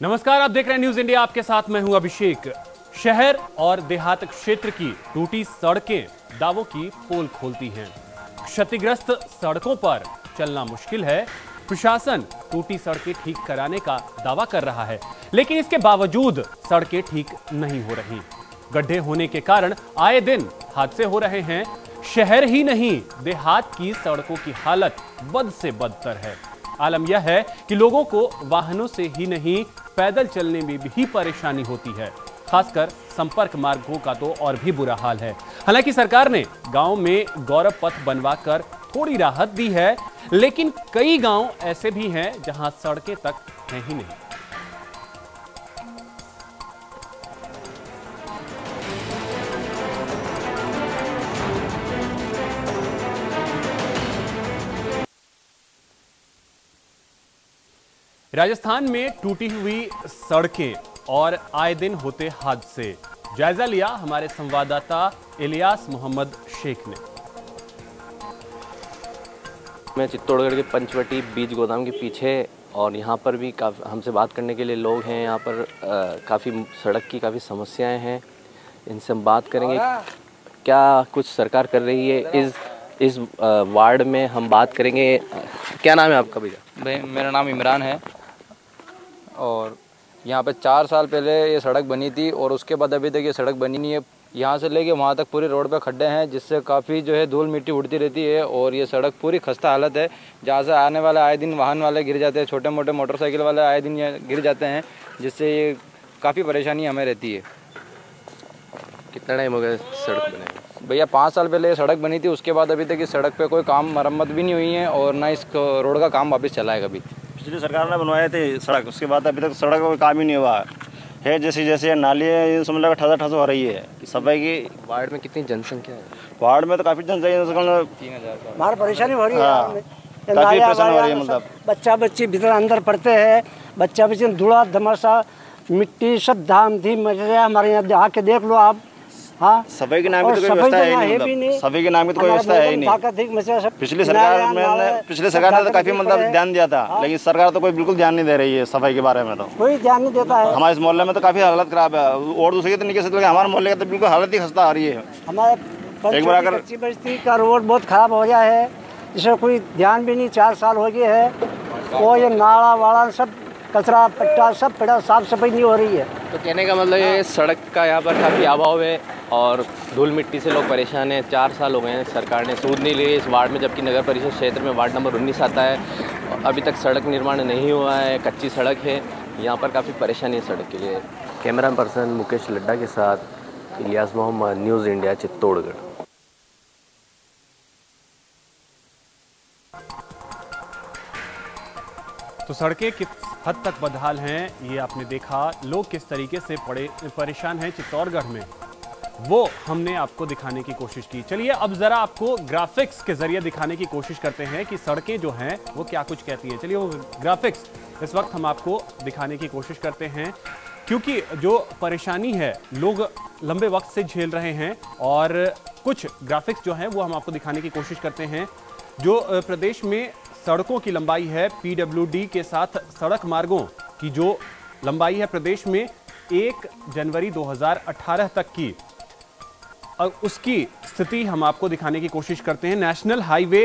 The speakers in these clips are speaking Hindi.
नमस्कार, आप देख रहे हैं न्यूज इंडिया। आपके साथ मैं हूं अभिषेक। शहर और देहात क्षेत्र की टूटी सड़कें दावों की पोल खोलती हैं। क्षतिग्रस्त सड़कों पर चलना मुश्किल है। प्रशासन टूटी सड़कें ठीक कराने का दावा कर रहा है, लेकिन इसके बावजूद सड़कें ठीक नहीं हो रही। गड्ढे होने के कारण आए दिन हादसे हो रहे हैं। शहर ही नहीं, देहात की सड़कों की हालत बद से बदतर है। आलम यह है कि लोगों को वाहनों से ही नहीं, पैदल चलने में भी परेशानी होती है। खासकर संपर्क मार्गों का तो और भी बुरा हाल है। हालांकि सरकार ने गांव में गौरव पथ बनवाकर थोड़ी राहत दी है, लेकिन कई गांव ऐसे भी हैं जहां सड़कें तक हैं ही नहीं। राजस्थान में टूटी हुई सड़कें और आए दिन होते हादसे। जायजा लिया हमारे संवाददाता इलियास मोहम्मद शेख ने। मैं चित्तौड़गढ़ के पंचवटी बीज गोदाम के पीछे, और यहाँ पर भी काफ़ी हमसे बात करने के लिए लोग हैं। यहाँ पर काफ़ी सड़क की काफ़ी समस्याएं हैं, इनसे हम बात करेंगे क्या कुछ सरकार कर रही है इस वार्ड में। हम बात करेंगे। क्या नाम है आपका भैया? भाई मेरा नाम इमरान है, और यहाँ पे 4 साल पहले ये सड़क बनी थी और उसके बाद अभी तक ये सड़क बनी नहीं है। यहाँ से लेके वहाँ तक पूरे रोड पे खड्डे हैं, जिससे काफ़ी जो है धूल मिट्टी उड़ती रहती है, और ये सड़क पूरी खस्ता हालत है। जहाँ से आने वाले आए दिन वाहन वाले गिर जाते हैं, छोटे मोटे मोटरसाइकिल वाले आए दिन ये गिर जाते हैं, जिससे ये काफ़ी परेशानी हमें रहती है। कितना टाइम हो गया सड़क बने? भैया 5 साल पहले ये सड़क बनी थी, उसके बाद अभी तक इस सड़क पर कोई काम मरम्मत भी नहीं हुई है, और ना इस रोड का काम वापस चला है कभी। पिछली सरकार ने बनवाए थे सड़क, उसके बाद अभी तक सड़क का कोई काम ही नहीं हुआ है। जैसे नाली है, समझ लगा ठसा ठसा हो रही है सफाई की। वार्ड में कितनी जनसंख्या है? वार्ड में तो काफ़ी जनसंख्या, 3000। हमारी परेशानी हो रही है। हाँ, काफ़ी परेशानी हो रही है। मतलब बच्चा बच्ची भीतर अंदर पढ़ते हैं, बच्चा बच्ची धूड़ा धमासा मिट्टी सब धाम धीम मच रहा है। हमारे यहाँ आके देख लो आप। हाँ, सफाई के नाम की तो कोई व्यवस्था है ही नहीं। सफाई के नाम की तो कोई व्यवस्था है ही नहीं। पिछली सरकार ने तो काफ़ी मतलब ध्यान दिया था, लेकिन सरकार तो कोई बिल्कुल ध्यान नहीं दे रही है सफाई के बारे में। तो कोई ध्यान नहीं देता है। हमारे इस मोहल्ले में तो काफ़ी हालत खराब है, और दूसरे के तरीके से हमारे मोहल्ले का तो बिल्कुल हालत ही खस्ता आ रही है। हमारे एक बार कच्ची बस्ती का रोड बहुत खराब हो गया है, जिसमें कोई ध्यान भी नहीं। 4 साल हो गए है, और ये नाला वाला सब कचरा पट्टा सब पड़ा, साफ सफाई नहीं हो रही है। तो कहने का मतलब ये सड़क का यहाँ पर काफ़ी अभाव है, और धूल मिट्टी से लोग परेशान हैं। 4 साल हो गए हैं, सरकार ने सूद नहीं ली इस वार्ड में, जबकि नगर परिषद क्षेत्र में वार्ड नंबर 19 आता है। अभी तक सड़क निर्माण नहीं हुआ है, कच्ची सड़क है। यहाँ पर काफ़ी परेशानी है सड़क के लिए। कैमरा पर्सन मुकेश लड्डा के साथ इलियास मोहम्मद, न्यूज़ इंडिया, चित्तौड़गढ़। तो सड़कें किस हद तक बदहाल हैं ये आपने देखा। लोग किस तरीके से परेशान हैं चित्तौड़गढ़ में, वो हमने आपको दिखाने की कोशिश की। चलिए अब जरा आपको ग्राफिक्स के जरिए दिखाने की कोशिश करते हैं कि सड़कें जो हैं वो क्या कुछ कहती है। चलिए वो ग्राफिक्स इस वक्त हम आपको दिखाने की कोशिश करते हैं, क्योंकि जो परेशानी है लोग लंबे वक्त से झेल रहे हैं। और कुछ ग्राफिक्स जो हैं वो हम आपको दिखाने की कोशिश करते हैं। जो प्रदेश में सड़कों की लंबाई है, पीडब्ल्यूडी के साथ सड़क मार्गों की जो लंबाई है प्रदेश में 1 जनवरी 2018 तक की, उसकी स्थिति हम आपको दिखाने की कोशिश करते हैं। नेशनल हाईवे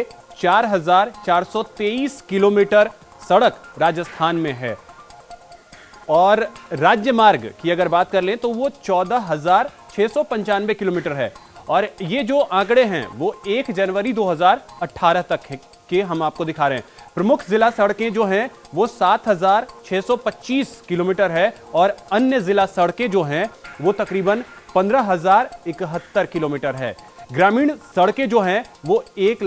4423 किलोमीटर सड़क राजस्थान में है, और राज्य मार्ग की अगर बात कर लें तो वो 14,695 किलोमीटर है। और ये जो आंकड़े हैं वो 1 जनवरी 2018 तक के हम आपको दिखा रहे हैं। प्रमुख जिला सड़कें जो हैं वो 7,625 किलोमीटर है, और अन्य जिला सड़कें जो हैं वो तकरीबन 15,071 किलोमीटर है। ग्रामीण सड़कें जो हैं वो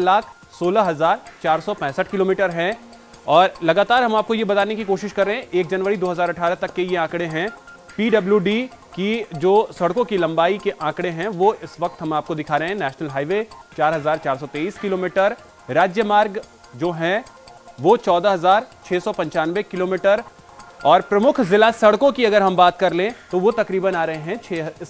1,16,465 किलोमीटर हैं। और लगातार हम आपको ये बताने की कोशिश कर रहे हैं, 1 जनवरी 2018 तक के ये आंकड़े हैं। पीडब्ल्यूडी की जो सड़कों की लंबाई के आंकड़े हैं वो इस वक्त हम आपको दिखा रहे हैं। नेशनल हाईवे 4,423 किलोमीटर, राज्य मार्ग जो हैं वो 14,695 किलोमीटर, और प्रमुख जिला सड़कों की अगर हम बात कर लें तो वो तकरीबन आ रहे हैं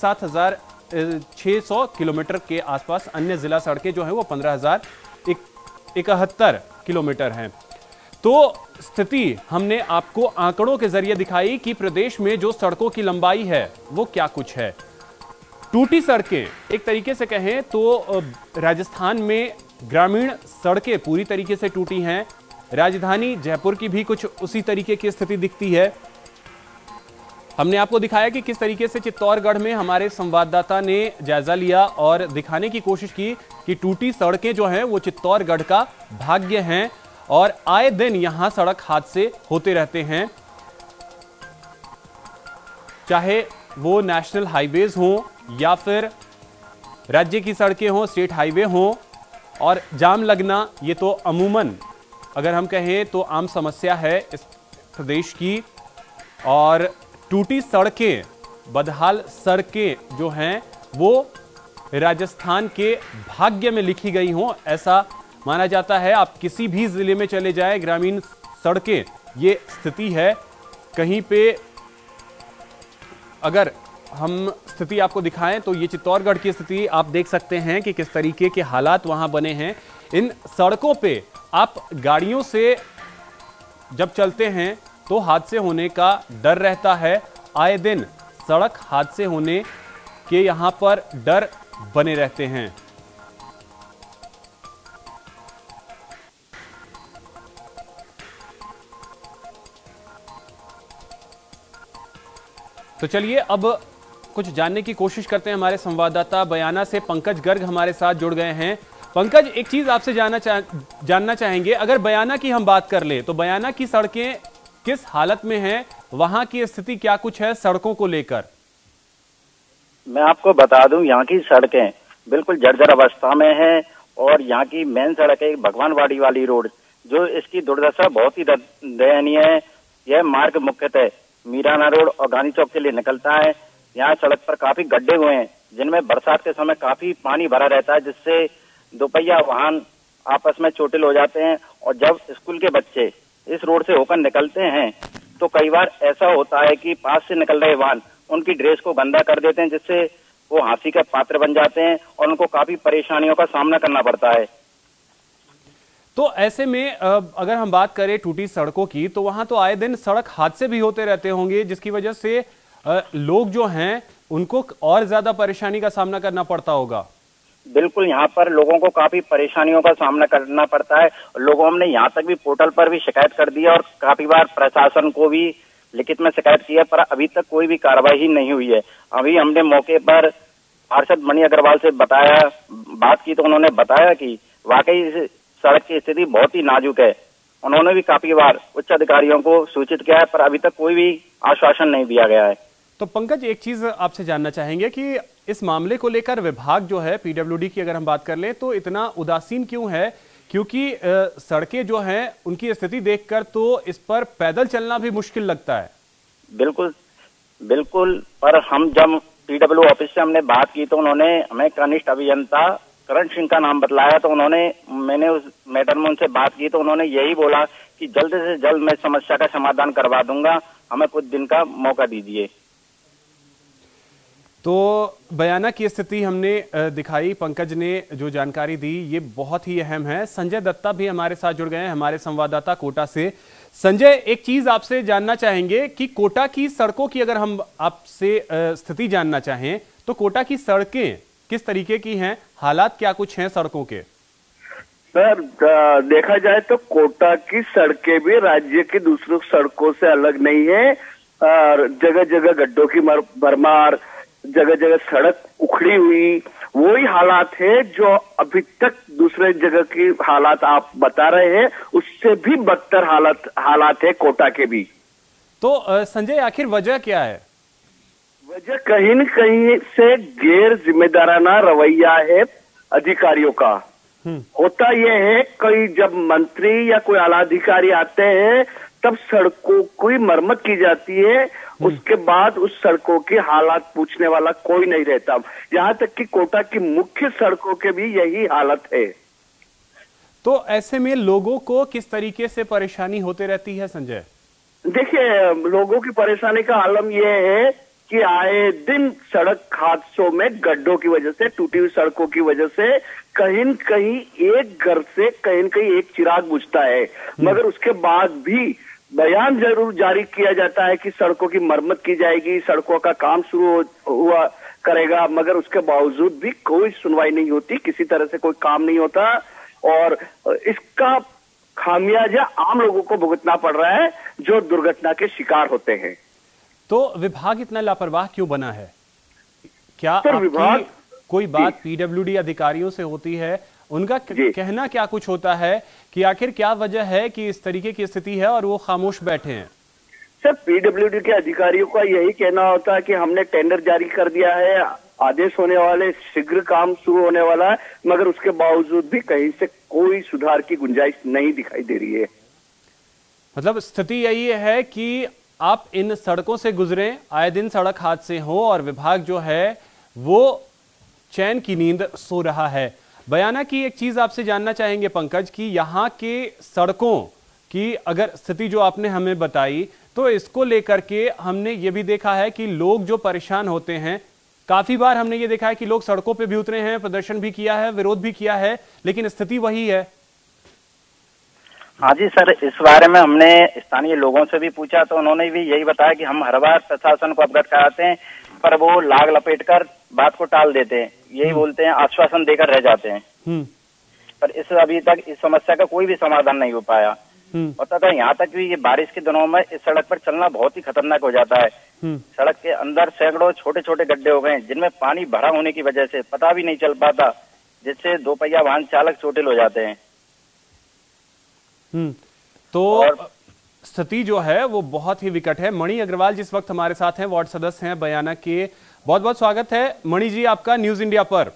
7,600 किलोमीटर के आसपास। अन्य जिला सड़कें जो हैं वो 15,071 किलोमीटर हैं। तो स्थिति हमने आपको आंकड़ों के जरिए दिखाई कि प्रदेश में जो सड़कों की लंबाई है वो क्या कुछ है। टूटी सड़कें, एक तरीके से कहें तो राजस्थान में ग्रामीण सड़कें पूरी तरीके से टूटी हैं। राजधानी जयपुर की भी कुछ उसी तरीके की स्थिति दिखती है। हमने आपको दिखाया कि किस तरीके से चित्तौड़गढ़ में हमारे संवाददाता ने जायजा लिया और दिखाने की कोशिश की कि टूटी सड़कें जो हैं वो चित्तौड़गढ़ का भाग्य हैं और आए दिन यहां सड़क हादसे होते रहते हैं, चाहे वो नेशनल हाईवेज हों या फिर राज्य की सड़कें हों, स्टेट हाईवे हों। और जाम लगना ये तो अमूमन अगर हम कहें तो आम समस्या है इस प्रदेश की। और टूटी सड़कें, बदहाल सड़कें जो हैं वो राजस्थान के भाग्य में लिखी गई हों ऐसा माना जाता है। आप किसी भी जिले में चले जाए, ग्रामीण सड़कें ये स्थिति है। कहीं पे अगर हम स्थिति आपको दिखाएं तो ये चित्तौड़गढ़ की स्थिति आप देख सकते हैं कि किस तरीके के हालात वहां बने हैं। इन सड़कों पे आप गाड़ियों से जब चलते हैं तो हादसे होने का डर रहता है। आए दिन सड़क हादसे होने के यहां पर डर बने रहते हैं। तो चलिए अब कुछ जानने की कोशिश करते हैं। हमारे संवाददाता बयाना से पंकज गर्ग हमारे साथ जुड़ गए हैं। पंकज, एक चीज आपसे जानना चाहेंगे, अगर बयाना की हम बात कर ले तो बयाना की सड़कें किस हालत में हैं, वहां की स्थिति क्या कुछ है सड़कों को लेकर? मैं आपको बता दूं, यहाँ की सड़कें बिल्कुल जर्जर अवस्था में है और यहाँ की मेन सड़क है भगवानवाड़ी वाली रोड, जो इसकी दुर्दशा बहुत ही दयनीय है। यह मार्ग मुख्यतः मीराना रोड और गांधी चौक के लिए निकलता है। यहाँ सड़क पर काफी गड्ढे हुए हैं जिनमें बरसात के समय काफी पानी भरा रहता है, जिससे दोपहिया वाहन आपस में चोटिल हो जाते हैं। और जब स्कूल के बच्चे इस रोड से होकर निकलते हैं तो कई बार ऐसा होता है कि पास से निकल रहे वाहन उनकी ड्रेस को गंदा कर देते हैं, जिससे वो हंसी का पात्र बन जाते हैं और उनको काफी परेशानियों का सामना करना पड़ता है। तो ऐसे में अगर हम बात करें टूटी सड़कों की तो वहां तो आए दिन सड़क हादसे भी होते रहते होंगे, जिसकी वजह से लोग जो हैं उनको और ज्यादा परेशानी का सामना करना पड़ता होगा। बिल्कुल, यहाँ पर लोगों को काफी परेशानियों का सामना करना पड़ता है। लोगों ने यहाँ तक भी पोर्टल पर भी शिकायत कर दी और काफी बार प्रशासन को भी लिखित में शिकायत की है, पर अभी तक कोई भी कार्रवाई नहीं हुई है। अभी हमने मौके पर पार्षद मणि अग्रवाल से बात की तो उन्होंने बताया कि वाकई इस सड़क की स्थिति बहुत ही नाजुक है। उन्होंने भी काफी बार उच्च अधिकारियों को सूचित किया है, पर अभी तक कोई भी आश्वासन नहीं दिया गया है। तो पंकज, एक चीज आपसे जानना चाहेंगे कि इस मामले को लेकर विभाग जो है, पीडब्ल्यूडी की अगर हम बात कर लें तो इतना उदासीन क्यों है? क्योंकि सड़कें जो हैं उनकी स्थिति देखकर तो इस पर पैदल चलना भी मुश्किल लगता है। बिल्कुल बिल्कुल, पर हम जब पीडब्ल्यू ऑफिस से हमने बात की तो उन्होंने हमें कनिष्ठ अभियंता करण सिंह का नाम बतलाया। तो मैंने उस मैटर में उनसे बात की तो उन्होंने यही बोला कि जल्द से जल्द मैं समस्या का समाधान करवा दूंगा, हमें कुछ दिन का मौका दीजिए। तो बयाना की स्थिति हमने दिखाई, पंकज ने जो जानकारी दी ये बहुत ही अहम है। संजय दत्ता भी हमारे साथ जुड़ गए हैं, हमारे संवाददाता कोटा से। संजय, एक चीज आपसे जानना चाहेंगे कि कोटा की सड़कों की अगर हम आपसे स्थिति जानना चाहें तो कोटा की सड़कें किस तरीके की हैं, हालात क्या कुछ हैं सड़कों के? सर, देखा जाए तो कोटा की सड़कें भी राज्य की दूसरी सड़कों से अलग नहीं है। जगह जगह गड्ढों की भरमार, जगह जगह सड़क उखड़ी हुई, वही हालात है जो अभी तक दूसरे जगह की हालात आप बता रहे हैं, उससे भी बदतर हालात है कोटा के भी। तो संजय, आखिर वजह क्या है? वजह कहीं न कहीं से गैर जिम्मेदाराना रवैया है अधिकारियों का। होता यह है कि जब मंत्री या कोई आला अधिकारी आते हैं तब सड़कों की मरम्मत की जाती है, उसके बाद उस सड़कों की हालात पूछने वाला कोई नहीं रहता। यहाँ तक कि कोटा की मुख्य सड़कों के भी यही हालत है। तो ऐसे में लोगों को किस तरीके से परेशानी होती रहती है संजय? देखिए, लोगों की परेशानी का आलम यह है कि आए दिन सड़क हादसों में गड्ढों की वजह से, टूटी हुई सड़कों की वजह से कहीं न कहीं एक घर से कहीं न कहीं एक चिराग बुझता है, मगर उसके बाद भी बयान जरूर जारी किया जाता है कि सड़कों की मरम्मत की जाएगी, सड़कों का काम शुरू हुआ करेगा, मगर उसके बावजूद भी कोई सुनवाई नहीं होती, किसी तरह से कोई काम नहीं होता और इसका खामियाजा आम लोगों को भुगतना पड़ रहा है जो दुर्घटना के शिकार होते हैं। तो विभाग इतना लापरवाह क्यों बना है? क्या विभाग कोई बात पीडब्ल्यूडी अधिकारियों से होती है, उनका कहना क्या कुछ होता है कि आखिर क्या वजह है कि इस तरीके की स्थिति है और वो खामोश बैठे हैं? सर, पीडब्ल्यूडी के अधिकारियों का यही कहना होता है कि हमने टेंडर जारी कर दिया है, आदेश होने वाले, शीघ्र काम शुरू होने वाला है, मगर उसके बावजूद भी कहीं से कोई सुधार की गुंजाइश नहीं दिखाई दे रही है। मतलब स्थिति यही है कि आप इन सड़कों से गुजरें, आए दिन सड़क हादसे हो और विभाग जो है वो चैन की नींद सो रहा है। बयाना की एक चीज आपसे जानना चाहेंगे पंकज कि यहाँ के सड़कों की अगर स्थिति जो आपने हमें बताई, तो इसको लेकर के हमने ये भी देखा है कि लोग जो परेशान होते हैं, काफी बार हमने ये देखा है कि लोग सड़कों पे भी उतरे हैं, प्रदर्शन भी किया है, विरोध भी किया है, लेकिन स्थिति वही है। हाँ जी सर, इस बारे में हमने स्थानीय लोगों से भी पूछा तो उन्होंने भी यही बताया कि हम हर बार प्रशासन को अवगत कराते हैं, पर वो लाग लपेटकर बात को टाल देते हैं, यही बोलते हैं, आश्वासन देकर रह जाते हैं। पर अभी तक इस समस्या का कोई भी समाधान नहीं हो पाया। और तथा यहाँ तक भी ये बारिश के दिनों में इस सड़क पर चलना बहुत ही खतरनाक हो जाता है। सड़क के अंदर सैकड़ों छोटे छोटे गड्ढे हो गए जिनमें पानी भरा होने की वजह से पता भी नहीं चल पाता, जिससे दोपहिया वाहन चालक चोटिल हो जाते हैं। तो स्थिति जो है वो बहुत ही विकट है। मणि अग्रवाल जिस वक्त हमारे साथ हैं, वार्ड सदस्य हैं बयाना के, बहुत बहुत स्वागत है मणि जी आपका न्यूज इंडिया पर।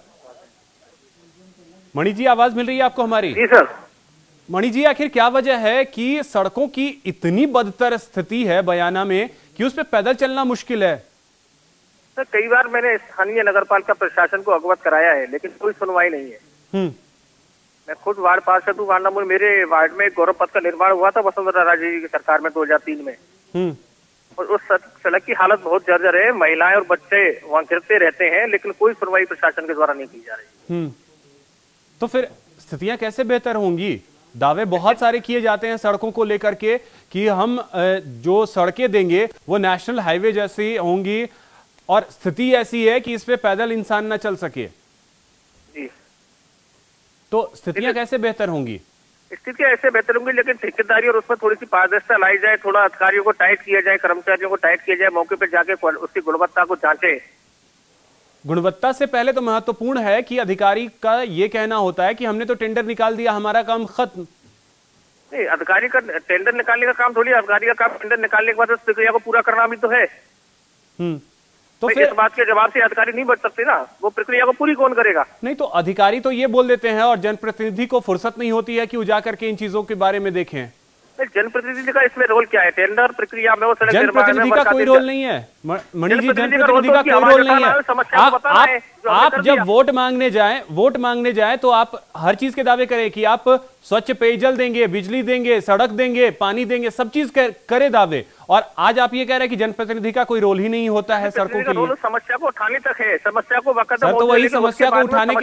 मणि जी, आवाज मिल रही है आपको हमारी? जी सर। मणि जी, आखिर क्या वजह है कि सड़कों की इतनी बदतर स्थिति है बयाना में कि उस पे पैदल चलना मुश्किल है? सर, कई बार मैंने स्थानीय नगरपालिका प्रशासन को अवगत कराया है, लेकिन कोई सुनवाई नहीं है। मैं खुद वार्ड पार्षद हूँ, वार्ड नंबर, मेरे वार्ड में गौरव पथ का निर्माण हुआ था वसुंधरा राजे जी की सरकार में 2003 में। और उस सड़क की हालत बहुत जर्जर है, महिलाएं और बच्चे वहां गिरते रहते हैं, लेकिन कोई सुनवाई प्रशासन के द्वारा नहीं की जा रही। तो फिर स्थितियां कैसे बेहतर होंगी? दावे बहुत सारे किए जाते हैं सड़कों को लेकर के कि हम जो सड़कें देंगे वो नेशनल हाईवे जैसी होंगी, और स्थिति ऐसी है कि इस पे पैदल इंसान ना चल सके। जी। तो स्थितियां कैसे बेहतर होंगी? स्थितियां ऐसे बेहतर होंगी, लेकिन ठेकेदारी और उसमें थोड़ी सी पारदर्शिता लाई जाए, थोड़ा अधिकारियों को टाइट किया जाए, कर्मचारियों को टाइट किया जाए, मौके पर जाके उसकी गुणवत्ता को जांचे। गुणवत्ता से पहले तो महत्वपूर्ण है कि अधिकारी का यह कहना होता है कि हमने तो टेंडर निकाल दिया, हमारा काम खत्म। नहीं, अधिकारी का टेंडर निकालने का काम थोड़ी, अधिकारी का काम टेंडर निकालने के बाद उस प्रक्रिया को पूरा करना भी तो है। तो फिर इस बात के जवाब से अधिकारी नहीं बच सकते ना, वो प्रक्रिया को पूरी कौन करेगा? नहीं, तो अधिकारी तो ये बोल देते हैं और जनप्रतिनिधि को फुर्सत नहीं होती है कि वो जाकर के इन चीजों के बारे में देखें। जनप्रतिनिधि का इसमें रोल क्या है? टेंडर प्रक्रिया में वो सड़क जनप्रतिनिधि का कोई रोल नहीं है मणि जी, जनप्रतिनिधि का कोई रोल नहीं है। आप जब वोट मांगने जाएं तो आप हर चीज के दावे करें कि आप स्वच्छ पेयजल देंगे, बिजली देंगे, सड़क देंगे, पानी देंगे, सब चीज करे दावे, और आज आप ये कह रहे हैं कि जनप्रतिनिधि का कोई रोल ही नहीं होता है सड़कों के लिए। समस्या को उठाने तक है, समस्या को सर, तो वही समस्या को उठाने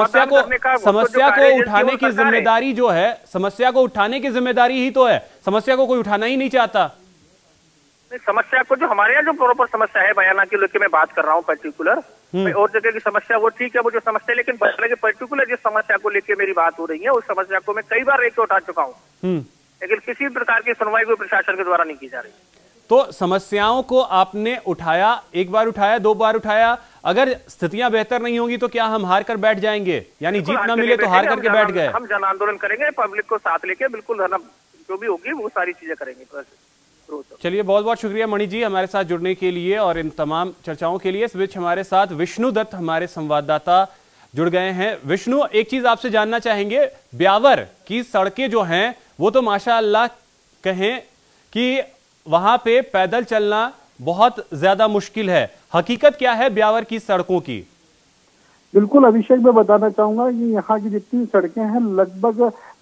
की जिम्मेदारी जो है, समस्या को उठाने की जिम्मेदारी ही तो है, समस्या को कोई उठाना ही नहीं चाहता। समस्या को, जो हमारे यहाँ जो प्रॉपर समस्या है बयाना के लेके मैं बात कर रहा हूँ पर्टिकुलर, और जगह की समस्या वो ठीक है, वो जो समस्या, लेकिन पर्टिकुलर जिस समस्या को लेके मेरी बात हो रही है उस समस्या को मैं कई बार लेके उठा चुका हूँ, लेकिन किसी प्रकार की सुनवाई को प्रशासन के द्वारा नहीं की जा रही। तो समस्याओं को आपने उठाया, एक बार उठाया, 2 बार उठाया, अगर स्थितियां बेहतर नहीं होंगी तो क्या हम हार कर बैठ जाएंगे? यानी जीत ना मिले तो हार करके बैठ गए? हम जन आंदोलन करेंगे, पब्लिक को साथ लेके, बिल्कुल जो भी होगी वो सारी चीजें करेंगे। चलिए, बहुत बहुत शुक्रिया मणि जी हमारे साथ जुड़ने के लिए और इन तमाम चर्चाओं के लिए। इस बीच हमारे साथ विष्णु दत्त हमारे संवाददाता जुड़ गए हैं। विष्णु, एक चीज आपसे जानना चाहेंगे, ब्यावर की सड़कें जो हैं वो तो माशाअल्लाह कहें कि वहां पे पैदल चलना बहुत ज्यादा मुश्किल है, हकीकत क्या है ब्यावर की सड़कों की? बिल्कुल अभिषेक, मैं बताना चाहूंगा कि यहाँ की जितनी सड़कें हैं लगभग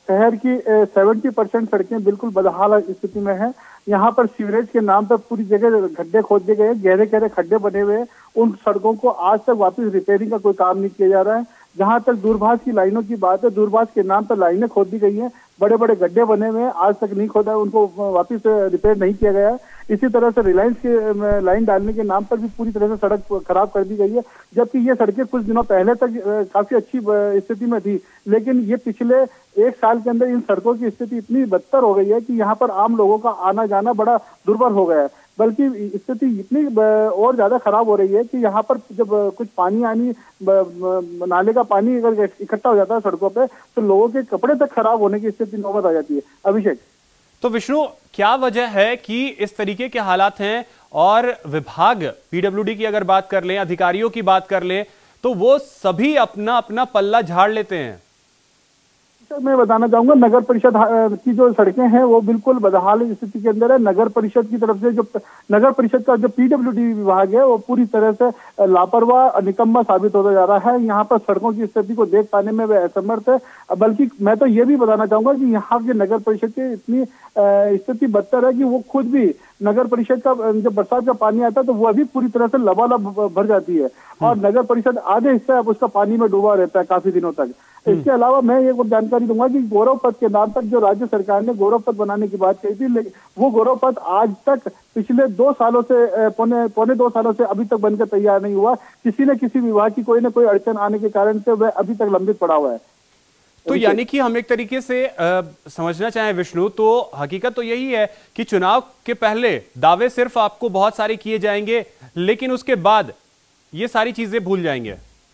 शहर की 70% सड़कें बिल्कुल बदहाल स्थिति में हैं। यहाँ पर सीवरेज के नाम पर पूरी जगह गड्ढे खोद दिए गए, गहरे गहरे खड्डे बने हुए हैं। उन सड़कों को आज तक वापस रिपेयरिंग का कोई काम नहीं किया जा रहा है। जहाँ तक दूरभाष की लाइनों की बात है, दूरभाष के नाम पर लाइनें खोद दी गई हैं, बड़े बड़े गड्ढे बने हुए हैं, आज तक नहीं खोदा है, उनको वापस रिपेयर नहीं किया गया है। इसी तरह से रिलायंस के लाइन डालने के नाम पर भी पूरी तरह से सड़क खराब कर दी गई है, जबकि ये सड़कें कुछ दिनों पहले तक काफी अच्छी स्थिति में थी, लेकिन ये पिछले 1 साल के अंदर इन सड़कों की स्थिति इतनी बदतर हो गई है कि यहाँ पर आम लोगों का आना जाना बड़ा दुर्भर हो गया है। बल्कि स्थिति इतनी और ज्यादा खराब हो रही है कि यहाँ पर जब कुछ पानी आनी नाले का पानी अगर इकट्ठा हो जाता है सड़कों पे, तो लोगों के कपड़े तक खराब होने की स्थिति नौबत आ जाती है। अभिषेक, तो विष्णु, क्या वजह है कि इस तरीके के हालात हैं? और विभाग पीडब्ल्यूडी की अगर बात कर लें, अधिकारियों की बात कर लें, तो वो सभी अपना अपना पल्ला झाड़ लेते हैं। मैं बताना चाहूंगा, नगर परिषद की जो सड़कें हैं वो बिल्कुल बदहाल स्थिति के अंदर है। नगर परिषद की तरफ से जो नगर परिषद का जो पीडब्ल्यूडी विभाग है वो पूरी तरह से लापरवाह निकम्मा साबित होता जा रहा है। यहाँ पर सड़कों की स्थिति को देख पाने में वह असमर्थ है। बल्कि मैं तो ये भी बताना चाहूंगा कि यहाँ के नगर परिषद की इतनी स्थिति बदतर है कि वो खुद भी नगर परिषद का जब बरसात का पानी आता है तो वह भी पूरी तरह से लबालब भर जाती है और नगर परिषद आधे हिस्सा अब उसका पानी में डूबा रहता है काफी दिनों तक। इसके अलावा मैं एक और जानकारी दूंगा कि गौरव पथ के नाम तक जो राज्य सरकार ने गौरव पथ बनाने की बात कही थी, लेकिन वो गौरव पथ आज तक पिछले 2 सालों से पौने 2 सालों से अभी तक बनकर तैयार नहीं हुआ। किसी न किसी विभाग की कोई न कोई अड़चन आने के कारण से वह अभी तक लंबित पड़ा हुआ है। तो यानी कि हम एक तरीके से समझना चाहें विष्णु, तो हकीकत तो यही है कि चुनाव के पहले दावे सिर्फ आपको बहुत सारे किए जाएंगे, लेकिन उसके बाद ये सारी चीजें भूल जाएंगे।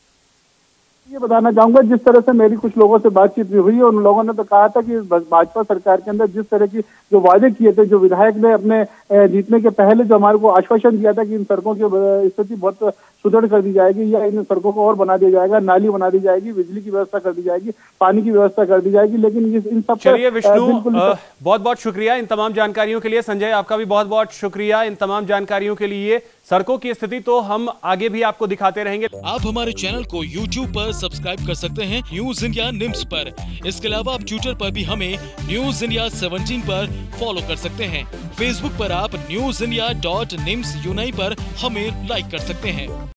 ये बताना चाहूंगा, जिस तरह से मेरी कुछ लोगों से बातचीत भी हुई, उन लोगों ने तो कहा था कि भाजपा सरकार के अंदर जिस तरह की जो वादे किए थे, जो विधायक ने अपने जीतने के पहले जो हमारे को आश्वासन दिया था कि इन सड़कों की स्थिति बहुत सुदृढ़ कर दी जाएगी या इन सड़कों को और बना दिया जाएगा, नाली बना दी जाएगी, बिजली की व्यवस्था कर दी जाएगी, पानी की व्यवस्था कर दी जाएगी, लेकिन इन सब। चलिए विष्णु, बहुत बहुत शुक्रिया इन तमाम जानकारियों के लिए। संजय, आपका भी बहुत बहुत शुक्रिया इन तमाम जानकारियों के लिए। सड़कों की स्थिति तो हम आगे भी आपको दिखाते रहेंगे। आप हमारे चैनल को YouTube पर सब्सक्राइब कर सकते हैं न्यूज इंडिया निम्स पर। इसके अलावा आप ट्विटर पर भी हमें न्यूज इंडिया 17 पर फॉलो कर सकते हैं। फेसबुक पर आप newsindia.nimsuni पर हमें लाइक कर सकते हैं।